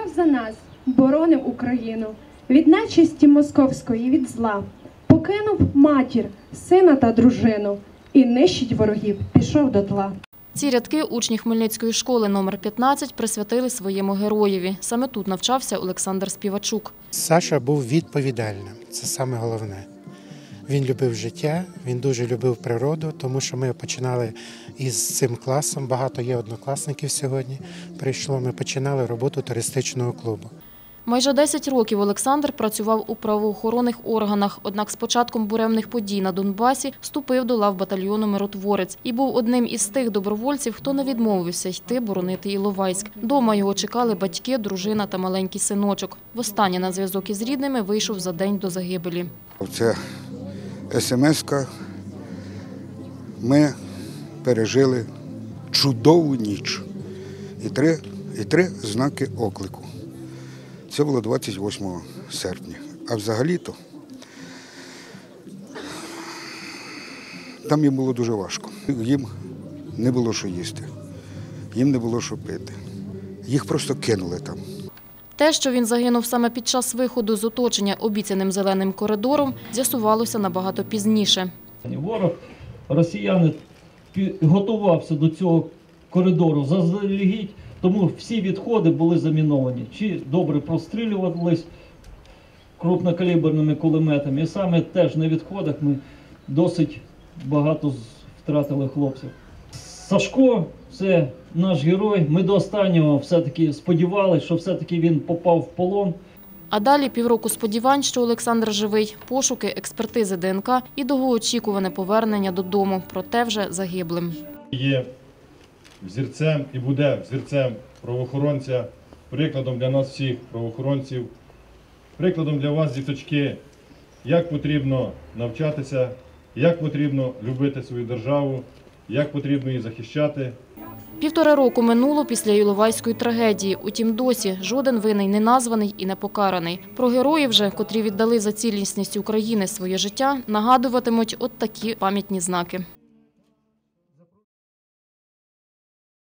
за нас, боронив Україну від нечисті московської, від зла. Покинув матір, сина та дружину і нищить ворогів, пішов дотла. Ці рядки учні Хмельницької школи номер 15 присвятили своєму героєві. Саме тут навчався Олександр Співачук. Саша був відповідальним, це саме головне. Він любив життя, він дуже любив природу, тому що ми починали із цим класом, багато є однокласників сьогодні прийшло, ми починали роботу туристичного клубу. Майже 10 років Олександр працював у правоохоронних органах, однак з початком буремних подій на Донбасі вступив до лав батальйону «Миротворець» і був одним із тих добровольців, хто не відмовився йти боронити Іловайськ. Дома його чекали батьки, дружина та маленький синочок. Востаннє на зв'язок із рідними вийшов за день до загибелі. Це смс-ка. Ми пережили чудову ніч і три знаки оклику. Це було 28 серпня. А взагалі-то там їм було дуже важко. Їм не було що їсти, їм не було що пити. Їх просто кинули там. Те, що він загинув саме під час виходу з оточення обіцяним зеленим коридором, з'ясувалося набагато пізніше. Ворог, росіяни, готувався до цього коридору заздалегідь, тому всі відходи були заміновані. Чи добре прострілювались крупнокаліберними кулеметами. І саме теж на відходах ми досить багато втратили хлопців. Сашко – це наш герой. Ми до останнього все-таки сподівалися, що все-таки він попав в полон. А далі півроку сподівань, що Олександр живий, пошуки, експертизи ДНК і довгоочікуване повернення додому, проте вже загиблим. Є взірцем і буде взірцем правоохоронця, прикладом для нас всіх правоохоронців, прикладом для вас, діточки, як потрібно навчатися, як потрібно любити свою державу, як потрібно її захищати. 1,5 року минуло після Іловайської трагедії. Утім, досі жоден винний не названий і не покараний. Про героїв же, котрі віддали за цілісність України своє життя, нагадуватимуть от такі пам'ятні знаки.